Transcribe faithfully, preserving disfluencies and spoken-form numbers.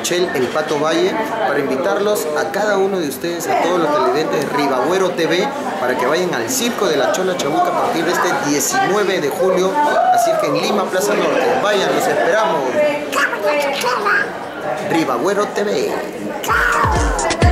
Michelle El Pato Valle, para invitarlos a cada uno de ustedes, a todos los televidentes de Ribagüero T V, para que vayan al Circo de la Chola Chabuca a partir de este diecinueve de julio. Así que en Lima, Plaza Norte, vayan, los esperamos. Ribagüero T V.